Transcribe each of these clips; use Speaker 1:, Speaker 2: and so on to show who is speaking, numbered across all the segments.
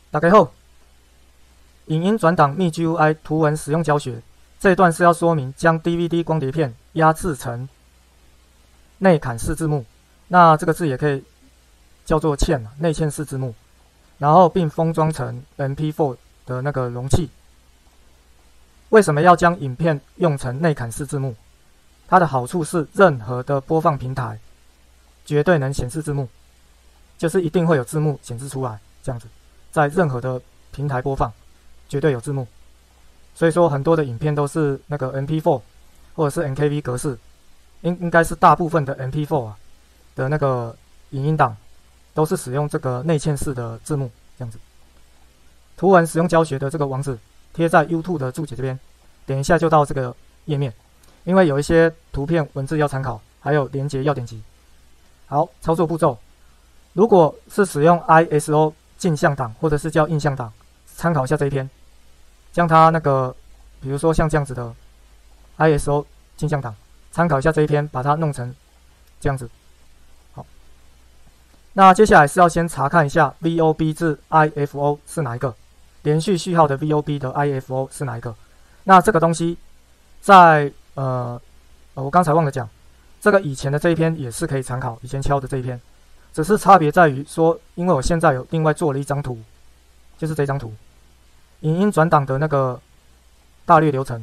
Speaker 1: 大家好，影音转档 MIGUI 图文使用教学这一段是要说明将 DVD 光碟片压制成内嵌式字幕，那这个字也可以叫做嵌内嵌式字幕，然后并封装成 MP4 的那个容器。为什么要将影片用成内嵌式字幕？它的好处是任何的播放平台绝对能显示字幕，就是一定会有字幕显示出来，这样子，在任何的平台播放绝对有字幕。所以说很多的影片都是那个 MP4 或者是 NKV 格式，应该是大部分的 MP4 的那个影音档都是使用这个内嵌式的字幕，这样子。图文使用教学的这个网址贴在 YouTube 的注解这边，点一下就到这个页面。因为有一些图片文字要参考，还有连结要点击。好，操作步骤，如果是使用 ISO 镜像档或者是叫印象档，参考一下这一篇，将它那个比如说像这样子的 ISO 镜像档，参考一下这一篇，把它弄成这样子。好，那接下来是要先查看一下 VOB 至 IFO 是哪一个，连续序号的 VOB 的 IFO 是哪一个。那这个东西在我刚才忘了讲，这个以前的这一篇也是可以参考，以前敲的这一篇，只是差别在于说，因为我现在有另外做了一张图，就是这张图，影音转档的那个大略流程。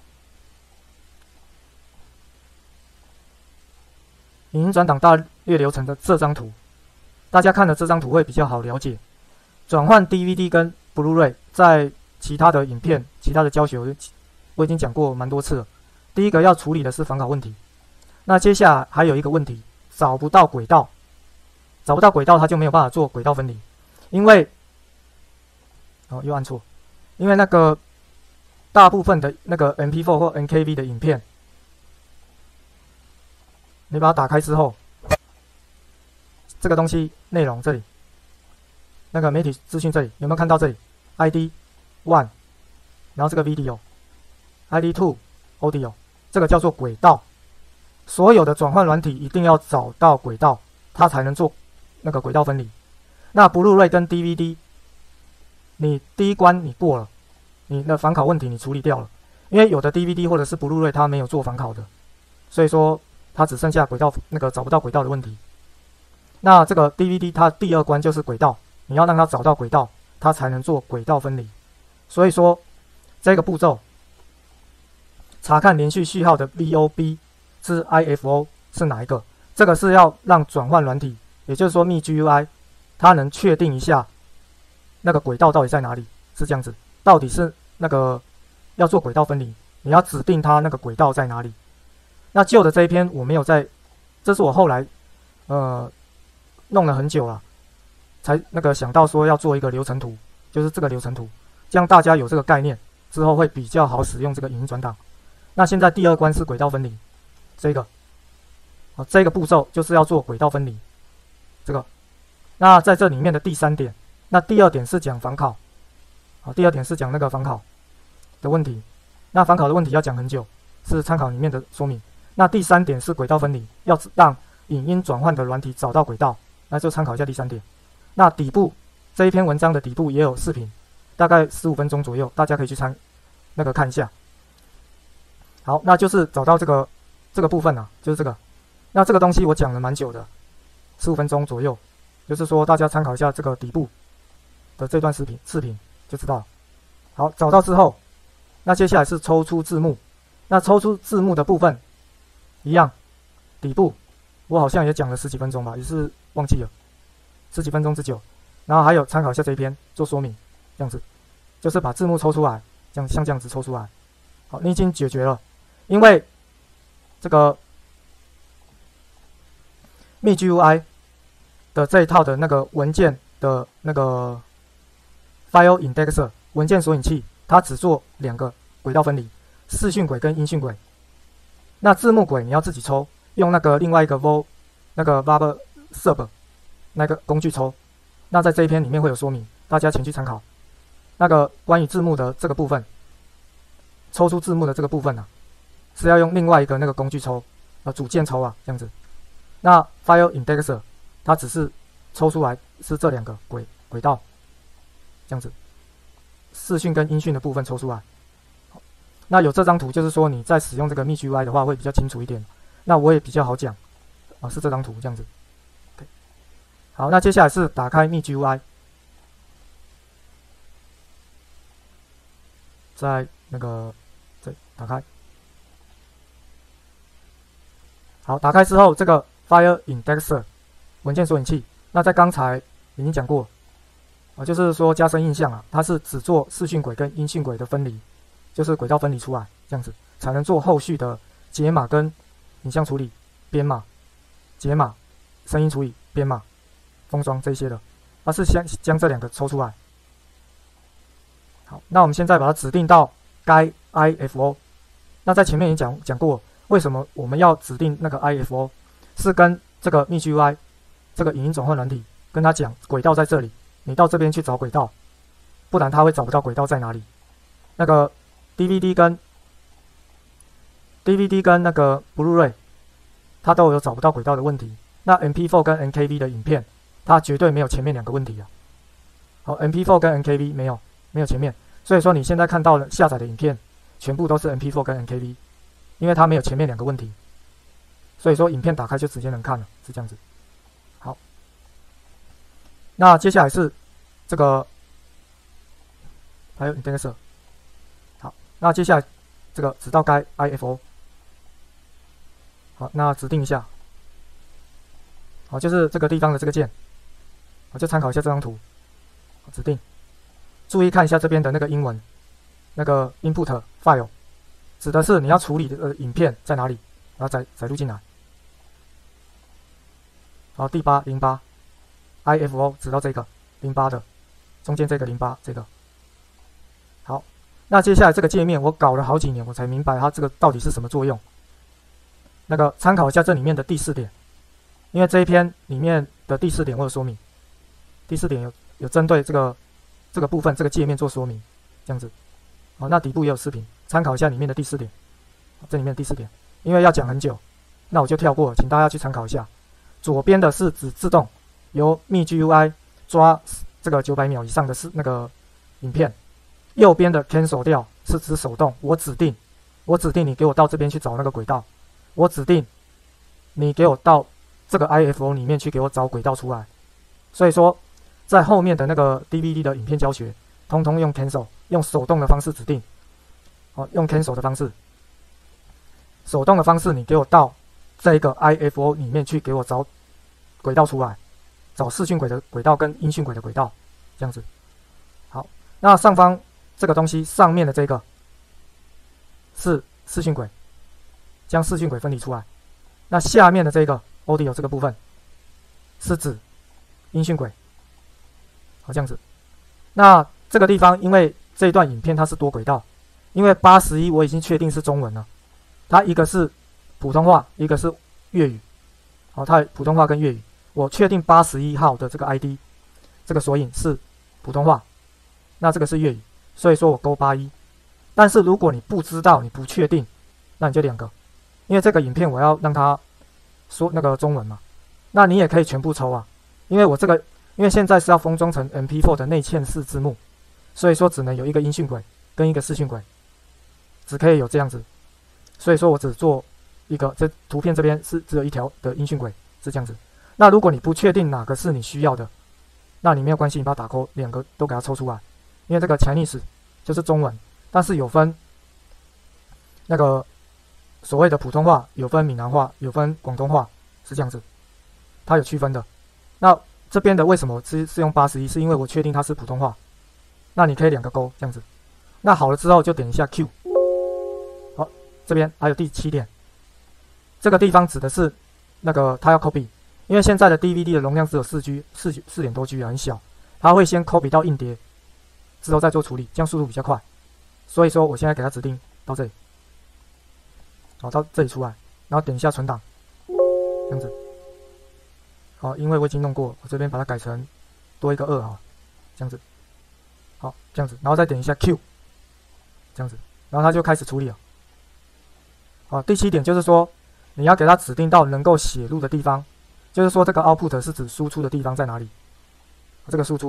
Speaker 1: 影音转档大略流程的这张图，大家看了这张图会比较好了解。转换 DVD 跟 Blu-ray 在其他的影片、其他的教学我已经讲过蛮多次了。第一个要处理的是反拷问题，那接下来还有一个问题，找不到轨道，它就没有办法做轨道分离，因为又按错，因为那个大部分的那个 MP4 或 NKV 的影片，你把它打开之后，这个东西内容这里，那个媒体资讯这里有没有看到这里 ID1， 然后这个 video ID2 Audio， 这个叫做轨道。所有的转换软体一定要找到轨道，它才能做那个轨道分离。那 Blu-ray 跟 DVD， 你第一关你过了，你的反拷问题你处理掉了，因为有的 DVD 或者是 Blu-ray 它没有做反拷的，所以说它只剩下轨道那个找不到轨道的问题。那这个 DVD 它第二关就是轨道，你要让它找到轨道，它才能做轨道分离。所以说这个步骤，查看连续序号的 VOB 至 IFO 是哪一个，这个是要让转换软体，也就是说 MIGUI 它能确定一下那个轨道到底在哪里，是这样子。到底是那个要做轨道分离，你要指定它那个轨道在哪里。那旧的这一篇我没有在，这是我后来弄了很久了，才那个想到说要做一个流程图，就是这个流程图，这样大家有这个概念之后会比较好使用这个影音转档。那现在第二关是轨道分离，这个步骤就是要做轨道分离，这个。那在这里面的第三点，那第二点是讲反拷，第二点是讲那个反拷的问题。那反拷的问题要讲很久，是参考里面的说明。那第三点是轨道分离，要让影音转换的软体找到轨道，那就参考一下第三点。那底部这一篇文章的底部也有视频，大概15分钟左右，大家可以去看一下。好，那就是找到这个部分就是这个。那这个东西我讲了蛮久的，15分钟左右，就是说大家参考一下这个底部的这段视频就知道了。好，找到之后，那接下来是抽出字幕。那抽出字幕的部分，一样，底部我好像也讲了10几分钟吧，也是忘记了10几分钟之久。然后还有参考一下这一篇做说明，这样子，就是把字幕抽出来，像这样子抽出来。好，你已经解决了。因为这个 MIGUI 的这一套的那个文件的那个 File Indexer 文件索引器，它只做2个轨道分离，视讯轨跟音讯轨。那字幕轨你要自己抽，用那个另外一个 VARBSUB 那个工具抽。那在这一篇里面会有说明，大家请去参考。那个关于字幕的这个部分，抽出字幕的这个部分是要用另外一个那个工具抽，组件抽这样子。那 File Indexer 它只是抽出来是这2个轨道， 这样子，视讯跟音讯的部分抽出来。那有这张图，就是说你在使用这个 MeetGUI 的话会比较清楚一点，那我也比较好讲啊，是这张图这样子。好，那接下来是打开 MeetGUI， 在那个这打开。好，打开之后，这个 File Indexer 文件索引器，那在刚才已经讲过啊，就是说加深印象啊，它是只做视讯轨跟音讯轨的分离，就是轨道分离出来，这样子才能做后续的解码跟影像处理、编码、解码、声音处理、编码、封装这些的，它是先将这两个抽出来。好，那我们现在把它指定到该 IFO。那在前面也讲过。为什么我们要指定那个 IFO？ 是跟这个 MeetGUI 这个影音转换软体跟他讲轨道在这里，你到这边去找轨道，不然他会找不到轨道在哪里。那个 DVD 跟那个 Blu-ray， 它都有找不到轨道的问题。那 MP4 跟 NKV 的影片，它绝对没有前面两个问题啊。好 ，MP4 跟 NKV 没有前面，所以说你现在看到的下载的影片，全部都是 MP4 跟 NKV。因为它没有前面两个问题，所以说影片打开就直接能看了，是这样子。好，那接下来是这个还有 indexer。好，那接下来这个指到该 IFO。好，那指定一下。好，就是这个地方的这个键，我就参考一下这张图。指定，注意看一下这边的那个英文，那个 input file。指的是你要处理的影片在哪里，然后载入进来。好，第808 IFO 指到这个08的中间这个08这个。好，那接下来这个界面我搞了好几年，我才明白它这个到底是什么作用。那个参考一下这里面的第4点，因为这一篇里面的第4点我有说明，第4点有针对这个部分这个界面做说明，这样子。好，那底部也有视频。参考一下里面的第4点，这里面的第4点，因为要讲很久，那我就跳过了，请大家去参考一下。左边的是指自动由 MeetGUI 抓这个900秒以上的那个影片，右边的 cancel 掉是指手动，我指定你给我到这边去找那个轨道，我指定你给我到这个 IFO 里面去给我找轨道出来。所以说，在后面的那个 DVD 的影片教学，通通用 cancel， 用手动的方式指定。好，用 cancel 的方式，手动的方式，你给我到这个 IFO 里面去给我找轨道出来，找视讯轨的轨道跟音讯轨的轨道，这样子。好，那上方这个东西上面的这个是视讯轨，将视讯轨分离出来。那下面的这个 audio 这个部分是指音讯轨，好，这样子。那这个地方因为这一段影片它是多轨道。因为81我已经确定是中文了，它一个是普通话，一个是粤语。好，它普通话跟粤语，我确定81号的这个 ID， 这个索引是普通话，那这个是粤语，所以说我勾81。但是如果你不知道，你不确定，那你就2个，因为这个影片我要让它说那个中文嘛，那你也可以全部抽啊，因为现在是要封装成 MP4 的内嵌式字幕，所以说只能有一个音讯轨跟一个视讯轨。只可以有这样子，所以说我只做一个，这图片这边是只有一条的音讯轨，是这样子。那如果你不确定哪个是你需要的，那你没有关系，你把它打勾，2个都给它抽出来，因为这个 Chinese 就是中文，但是有分那个所谓的普通话，有分闽南话，有分广东话，是这样子，它有区分的。那这边的为什么是用81，是因为我确定它是普通话，那你可以2个勾这样子。那好了之后就点一下 Q。好，这边还有第7点，这个地方指的是那个它要 copy， 因为现在的 DVD 的容量只有4G， 4点多 G 啊，很小，它会先 copy 到硬碟，之后再做处理，这样速度比较快。所以说我现在给它指定到这里，好，到这里出来，然后点一下存档，这样子。好，因为我已经弄过，我这边把它改成多一个2啊，这样子。好，这样子，然后再点一下 Q， 这样子，然后它就开始处理了。好，第7点就是说，你要给它指定到能够写入的地方，就是说这个 output 是指输出的地方在哪里？这个输出，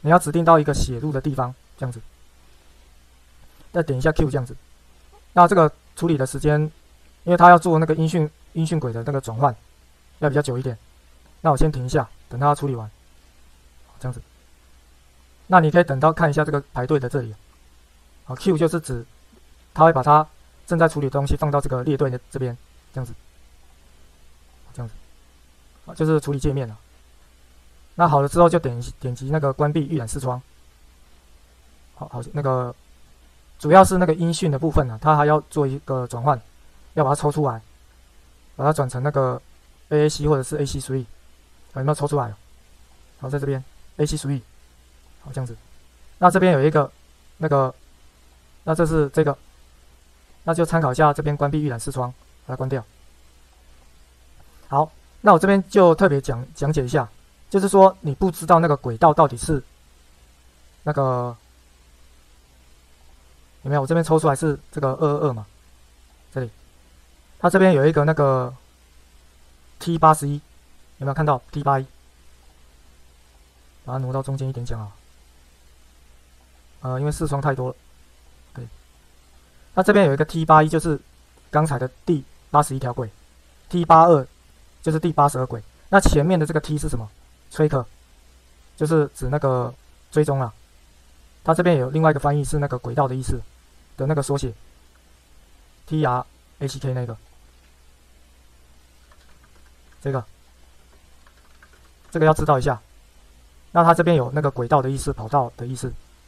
Speaker 1: 你要指定到一个写入的地方，这样子。再点一下 Q 这样子。那这个处理的时间，因为它要做那个音讯轨的那个转换，要比较久一点。那我先停一下，等它处理完，这样子。那你可以等到看一下这个排队的这里。好 ，Q 就是指它会把它正在处理的东西放到这个列队的这边，这样子，这样子，啊，就是处理界面了。那好了之后就点击那个关闭预览视窗。好，那个主要是那个音讯的部分呢，它还要做一个转换，要把它抽出来，把它转成那个 AAC 或者是 AC3，有没有抽出来？好，在这边 AC3，好这样子。那这边有一个那个，那这是这个，那就参考一下这边关闭预览视窗，把它关掉。好，那我这边就特别讲解一下，就是说你不知道那个轨道到底是那个。有没有？我这边抽出来是这个222嘛，这里，它这边有一个那个 T81，有没有看到 T81？把它挪到中间一点讲啊。因为视窗太多了，对。那这边有一个 T81，就是刚才的第81条轨 ，T82就是第82轨。那前面的这个 T 是什么 ？tracker， 就是指那个追踪啊。它这边有另外一个翻译是那个轨道的意思。的那个缩写 ，TRHK 那个，这个要知道一下。那它这边有那个轨道的意思，跑道的意思，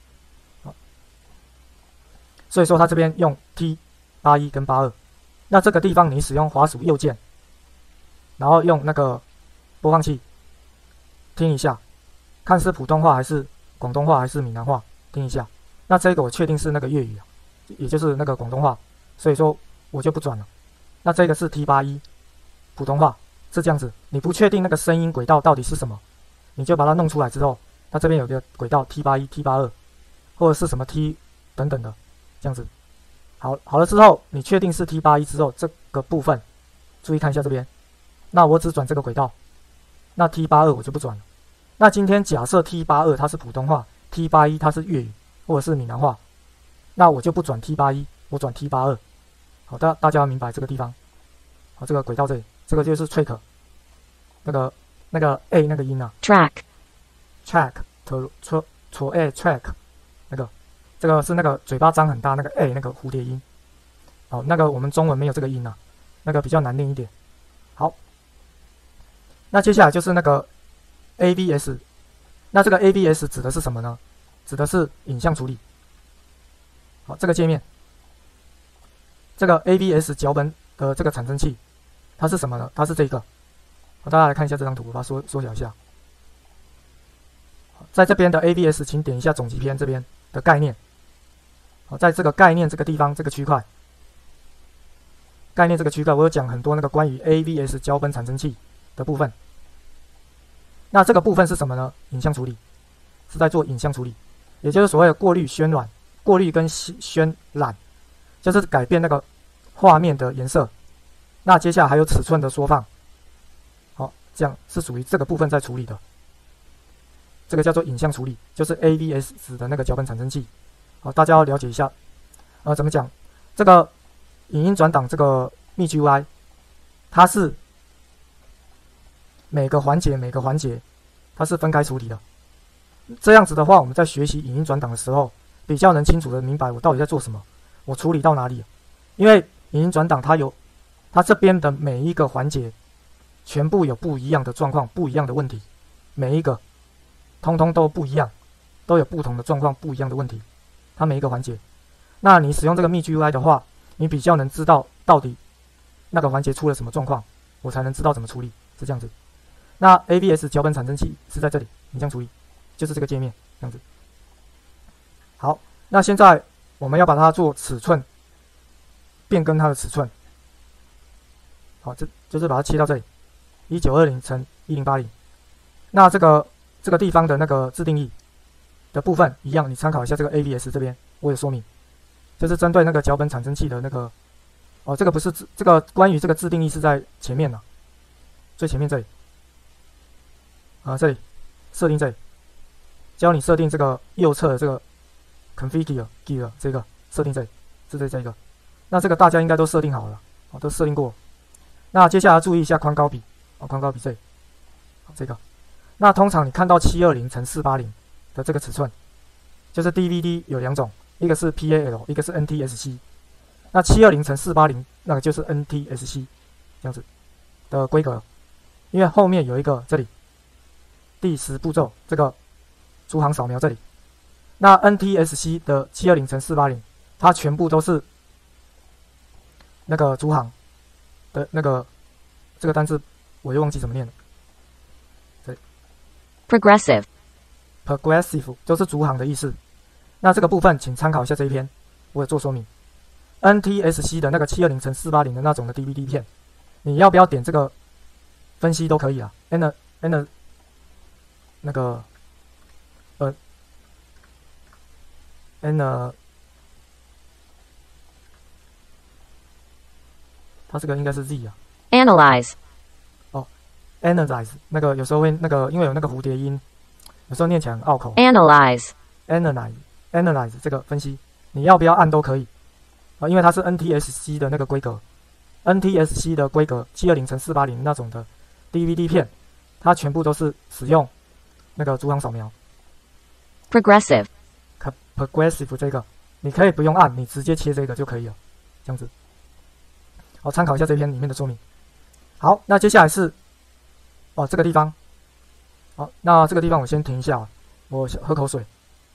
Speaker 1: 所以说它这边用 T81跟82。那这个地方你使用滑鼠右键，然后用那个播放器听一下，看是普通话还是广东话还是闽南话，听一下。那这个我确定是那个粤语啊。也就是那个广东话，所以说我就不转了。那这个是 T81，普通话是这样子。你不确定那个声音轨道到底是什么，你就把它弄出来之后，它这边有个轨道 T81、T82，或者是什么 T 等等的，这样子。好了之后，你确定是 T81之后，这个部分注意看一下这边。那我只转这个轨道，那 T82我就不转了。那今天假设 T82它是普通话，T81它是粤语或者是闽南话。那我就不转 T81，我转 T82。好，大家要明白这个地方。好，这个轨道这里，这个就是 track， 那个 A 那个音啊
Speaker 2: ，track，
Speaker 1: track， 那个，这个是那个嘴巴张很大那个 A 那个蝴蝶音。好，那个我们中文没有这个音啊，那个比较难念一点。好，那接下来就是那个 AVS， 那这个 AVS 指的是什么呢？指的是影像处理。好，这个界面，这个 AVS 脚本的这个产生器，它是什么呢？它是这个。好，大家来看一下这张图，我把它缩小一下。在这边的 AVS， 请点一下总集篇这边的概念。好，在这个概念这个地方这个区块，概念这个区块，我有讲很多那个关于 AVS 脚本产生器的部分。那这个部分是什么呢？影像处理，是在做影像处理，也就是所谓的过滤、渲染。过滤跟渲染，就是改变那个画面的颜色。那接下来还有尺寸的缩放，好，这样是属于这个部分在处理的。这个叫做影像处理，就是 AVS 指的那个脚本产生器。好，大家要了解一下。怎么讲？这个影音转档这个 MIGUI， 它是每个环节它是分开处理的。这样子的话，我们在学习影音转档的时候，比较能清楚的明白我到底在做什么，我处理到哪里。因为影音转档它这边的每一个环节全部有不一样的状况，不一样的问题，每一个通通都不一样，都有不同的状况，不一样的问题，它每一个环节。那你使用这个 MIGUI 的话，你比较能知道到底那个环节出了什么状况，我才能知道怎么处理，是这样子。那 AVS 脚本产生器是在这里，影像处理就是这个界面这样子。好，那现在我们要把它做尺寸，变更它的尺寸。好，这就是把它切到这里，1920×1080。那这个地方的那个自定义的部分一样，你参考一下这个 AVS 这边我有说明，就是针对那个脚本产生器的那个，这个不是这个关于这个自定义是在前面呢，最前面这里，这里设定这里。 教你设定这个右侧的这个 configure gear 这个设定这里，是这个。那这个大家应该都设定好了，都设定过。那接下来注意一下宽高比，宽高比这里，这个。那通常你看到720×480的这个尺寸，就是 DVD 有2种，一个是 PAL， 一个是 NTSC。那720×480那个就是 NTSC 这样子的规格，因为后面有一个这里第10步骤这个逐行扫描这里。那 NTSC 的720×480，它全部都是那个逐行的那个这个单字，我又忘记怎么念了。这里
Speaker 2: progressive
Speaker 1: 就是逐行的意思。那这个部分请参考一下这一篇，我有做说明。NTSC 的那个720×480的那种的 DVD 片，你要不要点这个分析都可以啊。N 那个它这个应该是 Z 啊。
Speaker 2: analyze
Speaker 1: analyze 那个有时候会那个因为有那个蝴蝶音，有时候念起来很拗口。
Speaker 2: analyze
Speaker 1: 这个分析，你要不要按都可以啊，因为它是 NTSC 的那个规格。NTSC 的规格720×480那种的 DVD 片，它全部都是使用那个逐行扫描。
Speaker 2: progressive
Speaker 1: 这个你可以不用按，你直接切这个就可以了，这样子。好，参考一下这篇里面的说明。好，那接下来是这个地方。好，那这个地方我先停一下，我喝口水。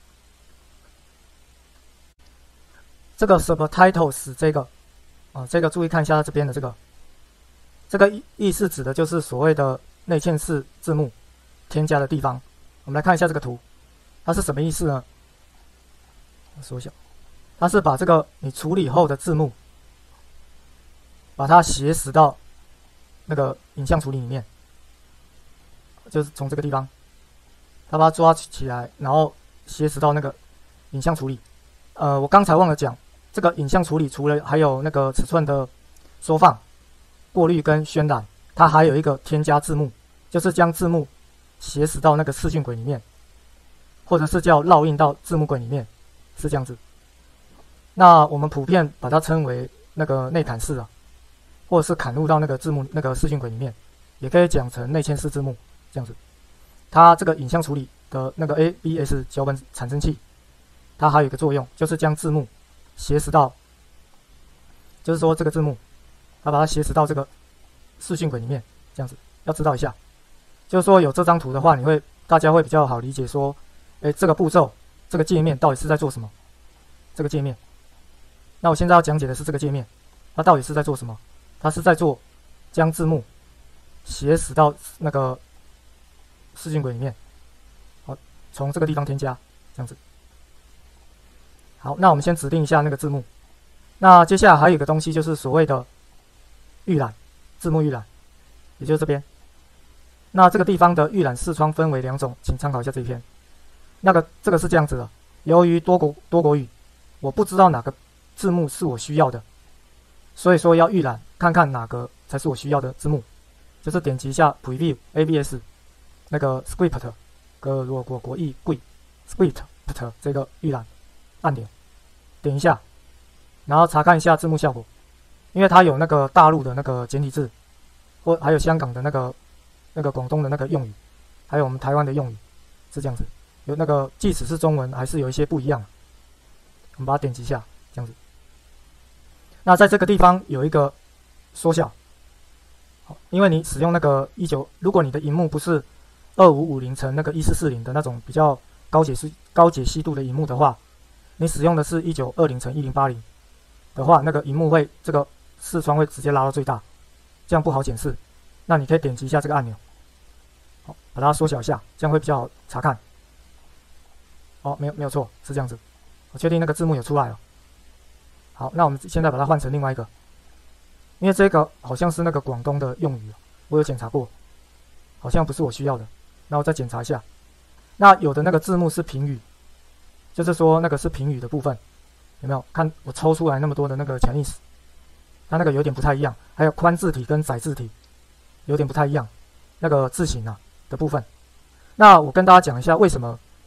Speaker 1: 这个 subtitles 这个注意看一下它这边的这个意思指的就是所谓的内嵌式字幕添加的地方。我们来看一下这个图，它是什么意思呢？我缩小，它是把这个你处理后的字幕，把它斜实到那个影像处理里面，就是从这个地方，它把它抓起来，然后斜实到那个影像处理。我刚才忘了讲。这个影像处理除了还有那个尺寸的缩放、过滤跟渲染，它还有一个添加字幕，就是将字幕斜实到那个视讯轨里面，或者是叫烙印到字幕轨里面，是这样子。那我们普遍把它称为那个内砍式或者是砍入到那个字幕那个视讯轨里面，也可以讲成内嵌式字幕这样子。它这个影像处理的那个 ABS 脚本产生器，它还有一个作用，就是将字幕斜实到，就是说这个字幕，它把它斜实到这个视讯轨里面，这样子要知道一下。就是说有这张图的话，大家会比较好理解说，这个步骤，这个界面到底是在做什么？这个界面，那我现在要讲解的是这个界面，它到底是在做什么？它是在做将字幕斜实到那个视讯轨里面，好，从这个地方添加，这样子。好，那我们先指定一下那个字幕。那接下来还有一个东西，就是所谓的预览，字幕预览，也就是这边。那这个地方的预览视窗分为2种，请参考一下这一篇。这个是这样子的，由于多国语，我不知道哪个字幕是我需要的，所以说要预览，看看哪个才是我需要的字幕。就是点击一下 Preview ABS 那个 Script 国译贵 Script 这个预览按钮，点一下，然后查看一下字幕效果，因为它有那个大陆的那个简体字，或还有香港的那个广东的那个用语，还有我们台湾的用语，是这样子。有那个即使是中文，还是有一些不一样。我们把它点击一下，这样子。那在这个地方有一个缩小，因为你使用那个如果你的萤幕不是2550乘那个1440的那种比较高解析度的萤幕的话，你使用的是1920×1080的话，那个萤幕会这个视窗会直接拉到最大，这样不好检视。那你可以点击一下这个按钮，好，把它缩小一下，这样会比较好查看。没有错，是这样子。我确定那个字幕有出来了。好，那我们现在把它换成另外一个，因为这个好像是那个广东的用语，我有检查过，好像不是我需要的。那我再检查一下。那有的那个字幕是评语，就是说那个是评语的部分，有没有看我抽出来那么多的那个 Chinese， 它那个有点不太一样，还有宽字体跟窄字体有点不太一样，那个字形的部分。那我跟大家讲一下为什么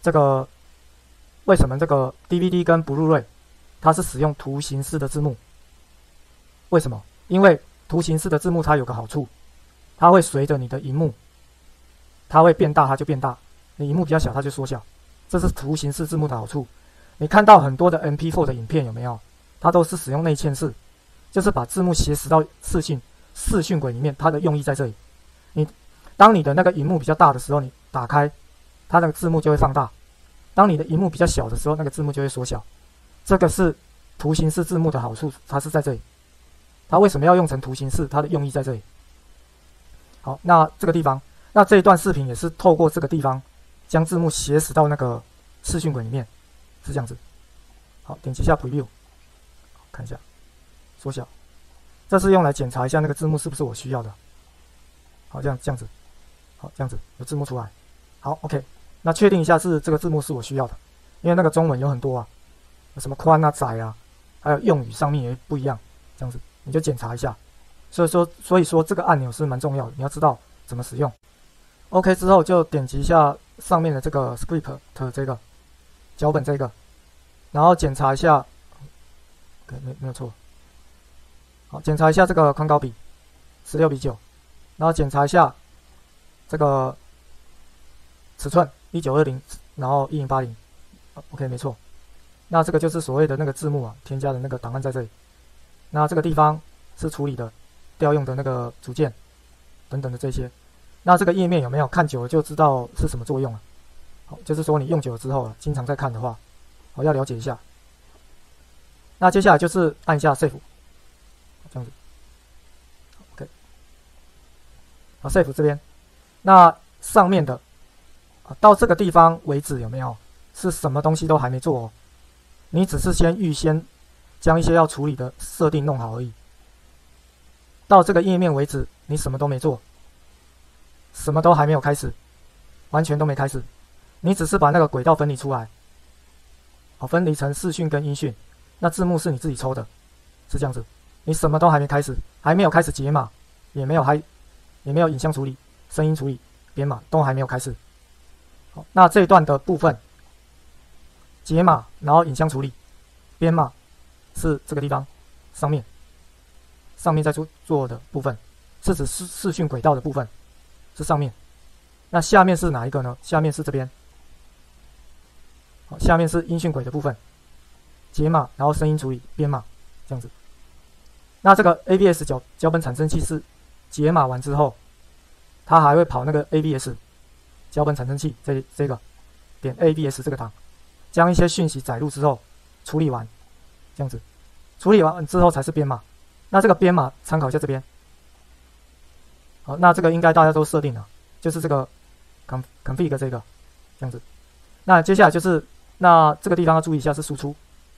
Speaker 1: 这个为什么这个 DVD 跟 Blu-ray 它是使用图形式的字幕？为什么？因为图形式的字幕它有个好处，它会随着你的萤幕，它会变大，它就变大；你萤幕比较小，它就缩小。这是图形式字幕的好处。你看到很多的 MP4 的影片有没有？它都是使用内嵌式，就是把字幕斜拾到视讯轨里面，它的用意在这里。当你的那个萤幕比较大的时候，你打开，它那个字幕就会放大；当你的萤幕比较小的时候，那个字幕就会缩小。这个是图形式字幕的好处，它是在这里。它为什么要用成图形式？它的用意在这里。好，那这个地方，那这一段视频也是透过这个地方，将字幕斜拾到那个视讯轨里面，是这样子。好，点击一下 Preview， 看一下，缩小。这是用来检查一下那个字幕是不是我需要的。好，这样子，好，这样子有字幕出来。好 ，OK， 那确定一下是这个字幕是我需要的，因为那个中文有很多啊，有什么宽啊、窄啊，还有用语上面也不一样，这样子你就检查一下。所以说这个按钮是蛮重要的，你要知道怎么使用。OK 之后就点击一下上面的这个 script 这个脚本这个，然后检查一下，没有错。好，检查一下这个宽高比16:9，然后检查一下这个尺寸1920，然后1080。OK， 没错。那这个就是所谓的那个字幕啊，添加的那个档案在这里。那这个地方是处理的调用的那个组件等等的这些。那这个页面有没有看久了就知道是什么作用了？好，就是说你用久了之后啊，经常在看的话，我要了解一下。那接下来就是按一下 Save， 这样子。OK， 好 ，Save 这边，那上面的到这个地方为止有没有是什么东西都还没做哦？你只是预先将一些要处理的设定弄好而已。到这个页面为止，你什么都没做，什么都还没有开始，完全都没开始。你只是把那个轨道分离出来，好，分离成视讯跟音讯。那字幕是你自己抽的，是这样子。你什么都还没开始，还没有开始解码，也没有影像处理、声音处理、编码都还没有开始。好，那这一段的部分，解码，然后影像处理、编码是这个地方上面在做的部分，是指视讯轨道的部分，是上面。那下面是哪一个呢？下面是这边。好，下面是音讯轨的部分，解码，然后声音处理、编码，这样子。那这个 ABS 脚本产生器是解码完之后，它还会跑那个 ABS 脚本产生器这个点 ABS 这个档，将一些讯息载入之后处理完，这样子。处理完之后才是编码。那这个编码参考一下这边。好，那这个应该大家都设定了，就是这个 config 这个这样子。那接下来就是那这个地方要注意一下是输出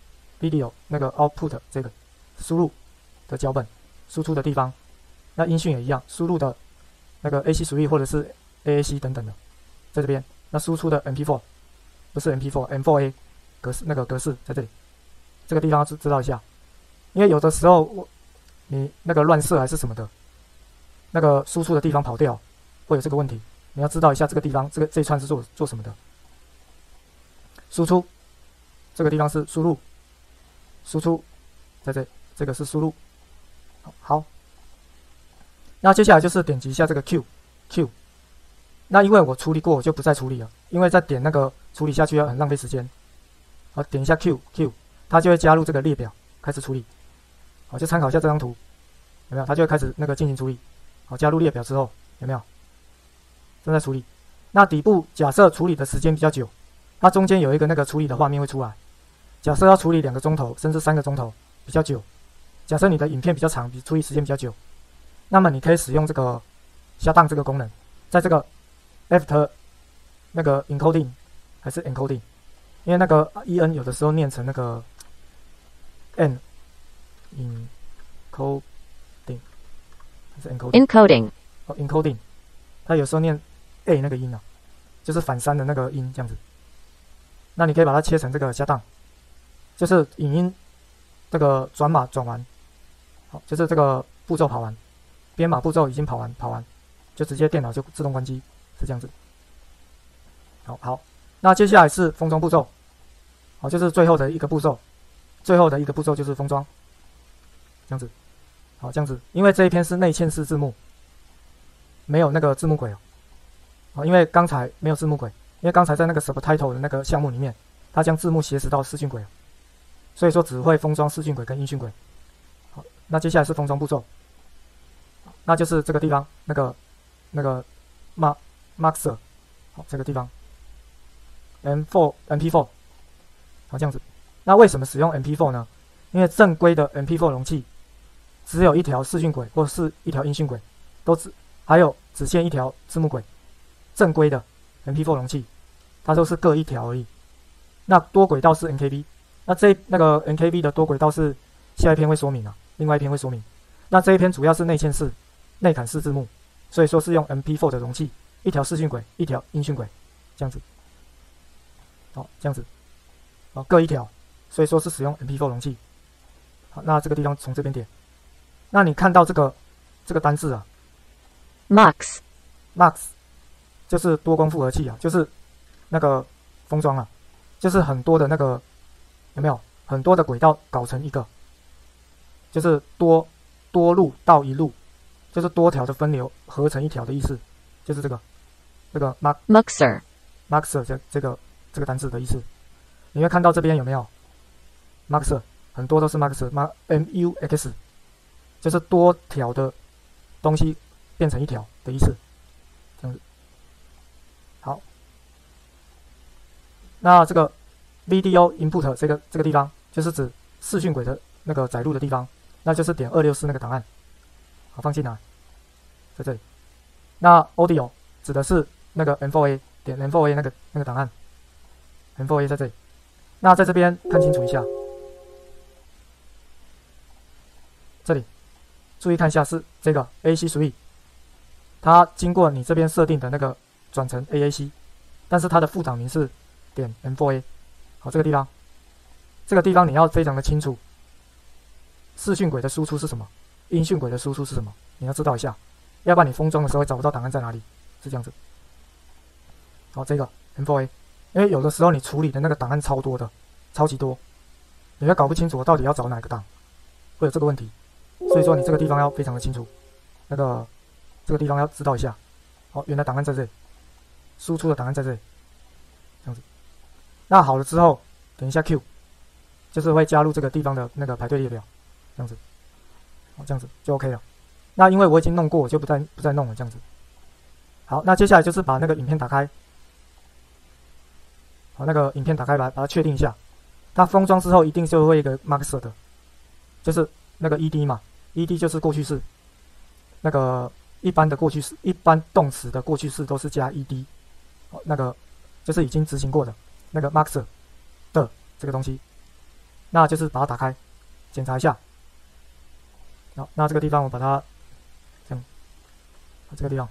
Speaker 1: video 那个 output 这个输入的脚本输出的地方。那音讯也一样，输入的那个 AC3 或者是 AAC 等等的，在这边。那输出的 MP4 不是 MP4 M4A 格式在这里，这个地方要知道一下，因为有的时候你那个乱设还是什么的，那个输出的地方跑掉会有这个问题，你要知道一下这个地方这一串是做什么的。输出这个地方是输入，输出在这个是输入。好，那接下来就是点击一下这个 Q， 那因为我处理过，我就不再处理了，因为再点那个处理下去要很浪费时间。好，点一下 Q， 它就会加入这个列表，开始处理。好，就参考一下这张图，有没有？它就会开始那个进行处理。好，加入列表之后，有没有？正在处理。那底部假设处理的时间比较久，它中间有一个那个处理的画面会出来。假设要处理2个钟头，甚至3个钟头，比较久。假设你的影片比较长，处理时间比较久，那么你可以使用这个shutdown这个功能，在这个 after 那个 encoding 还是 encoding， 因为那个 en 有的时候念成那个 n encoding 还是
Speaker 2: encoding
Speaker 1: 哦 encoding， 它有时候念 a 那个音啊，就是反3的那个音这样子。那你可以把它切成这个shutdown，就是影音这个转码转完，好，就是这个步骤跑完，编码步骤已经跑完，就直接电脑就自动关机，是这样子。好， 那接下来是封装步骤，好，就是最后的一个步骤，最后的一个步骤就是封装，这样子，好，这样子，因为这一篇是内嵌式字幕，没有那个字幕轨哦，好，因为刚才没有字幕轨，因为刚才在那个 subtitle 的那个项目里面，它将字幕斜拾到视讯轨，所以说只会封装视讯轨跟音讯轨。好，那接下来是封装步骤，那就是这个地方那个 Maxer， 好，这个地方。MP4， 好，这样子。那为什么使用 MP4 呢？因为正规的 MP4 容器只有一条视讯轨或是一条音讯轨，还有只限一条字幕轨。正规的 MP4 容器，它都是各一条而已。那多轨道是 NKV， 那个 NKV 的多轨道是下一篇会说明啊，另外一篇会说明。那这一篇主要是内嵌式、内砍式字幕，所以说是用 MP4 的容器，一条视讯轨，一条音讯轨，这样子。好，这样子，好，各一条，所以说是使用 MP4 容器。好，那这个地方从这边点，那你看到这个单字啊
Speaker 2: Mux
Speaker 1: 就是多功复合器啊，就是那个封装啊，就是很多的那个有没有很多的轨道搞成一个，就是多路到一路，就是多条的分流合成一条的意思，就是这个
Speaker 2: Muxer
Speaker 1: 这个单字的意思，你会看到这边有没有 Muxer， 很多都是 Mux， 就是多条的东西变成一条的意思，这样子。好，那这个 Video Input 这个地方，就是指视讯轨的那个载入的地方，那就是点264那个档案，好，放进来，在这里。那 Audio 指的是那个 M4A， 点 M4A 那个档案。M4A 在这里，那在这边看清楚一下，这里注意看一下是这个 AAC Suite， 它经过你这边设定的那个转成 AAC， 但是它的副档名是点 M4A。好，这个地方你要非常的清楚，视讯轨的输出是什么，音讯轨的输出是什么，你要知道一下，要不然你封装的时候会找不到档案在哪里，是这样子。好，这个 M4A。因为有的时候你处理的那个档案超多的，超级多，你会搞不清楚我到底要找哪个档，会有这个问题。所以说你这个地方要非常的清楚，这个地方要知道一下。好，原来档案在这里，输出的档案在这里，这样子。那好了之后，点一下 Q， 就是会加入这个地方的那个排队列表，这样子。好，这样子就 OK 了。那因为我已经弄过，我就不再弄了，这样子。好，那接下来就是把那个影片打开。好，那个影片打开来，把它确定一下。它封装之后一定就会一个 Maxer 的，就是那个 ED 嘛 ，ED 就是过去式。那个一般的过去式，一般动词的过去式都是加 ED。好，那个就是已经执行过的那个 Maxer 的这个东西，那就是把它打开，检查一下。好，那这个地方我把它这样，这个地方。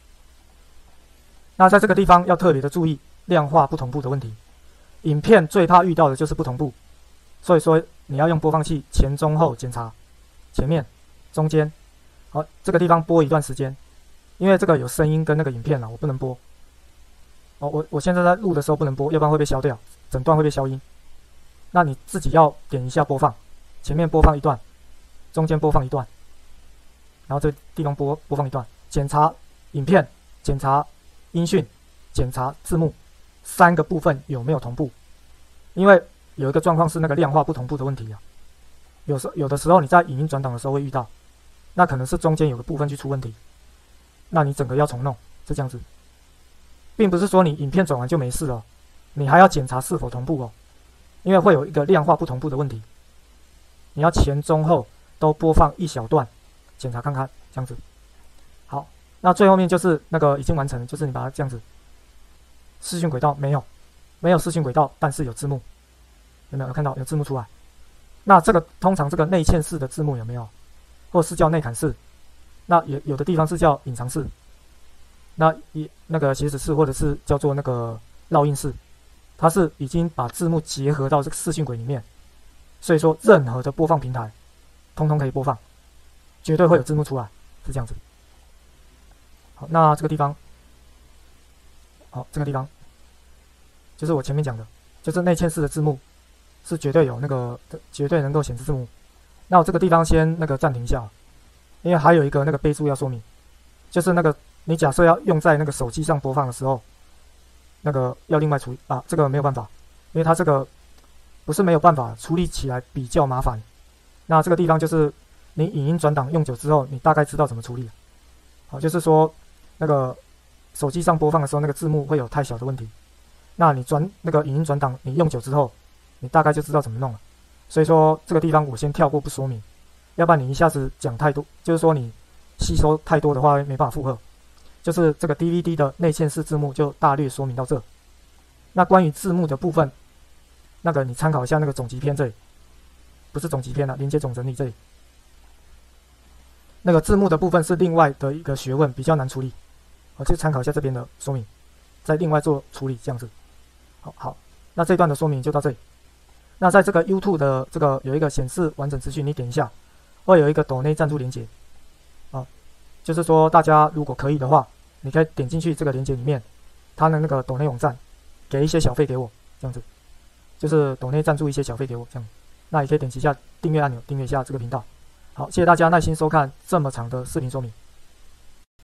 Speaker 1: 那在这个地方要特别的注意量化不同步的问题。影片最怕遇到的就是不同步，所以说你要用播放器前中后检查，前面、中间，好，这个地方播一段时间，因为这个有声音跟那个影片啦，我不能播。哦，我现在在录的时候不能播，要不然会被消掉，整段会被消音。那你自己要点一下播放，前面播放一段，中间播放一段，然后这个地方播放一段，检查影片，检查音讯，检查字幕。3个部分有没有同步？因为有一个状况是那个量化不同步的问题啊。有的时候你在影音转档的时候会遇到，那可能是中间有个部分去出问题，那你整个要重弄，是这样子。并不是说你影片转完就没事了，你还要检查是否同步哦，因为会有一个量化不同步的问题。你要前中后都播放一小段，检查看看，这样子。好，那最后面就是那个已经完成了，就是你把它这样子。视讯轨道没有视讯轨道，但是有字幕，有没有看到有字幕出来？那这个通常这个内嵌式的字幕有没有，或是叫内砍式？那有的地方是叫隐藏式，那个斜子式或者是叫做那个烙印式，它是已经把字幕结合到这个视讯轨里面，所以说任何的播放平台，通通可以播放，绝对会有字幕出来，是这样子。好，那这个地方。好，这个地方， 就是我前面讲的，就是内嵌式的字幕是绝对有那个绝对能够显示字幕。那我这个地方先那个暂停一下，因为还有一个那个备注要说明，就是那个你假设要用在那个手机上播放的时候，那个要另外处理啊，这个没有办法，因为它这个不是没有办法，处理起来比较麻烦。那这个地方就是你影音转档用久之后，你大概知道怎么处理。好，就是说那个手机上播放的时候，那个字幕会有太小的问题。那你那个影音转档，你用久之后，你大概就知道怎么弄了。所以说这个地方我先跳过不说明，要不然你一下子讲太多，就是说你吸收太多的话没办法负荷。就是这个 DVD 的内嵌式字幕就大略说明到这。那关于字幕的部分，那个你参考一下那个总集篇这里，不是总集篇连接总整理这里。那个字幕的部分是另外的一个学问，比较难处理，就参考一下这边的说明，再另外做处理这样子。好，那这段的说明就到这里。那在这个 YouTube 的这个有一个显示完整资讯，你点一下，会有一个抖内赞助连结就是说大家如果可以的话，你可以点进去这个连结里面，他的那个抖内网站，给一些小费给我，这样子，就是抖内赞助一些小费给我这样。那也可以点击一下订阅按钮，订阅一下这个频道。好，谢谢大家耐心收看这么长的视频说明。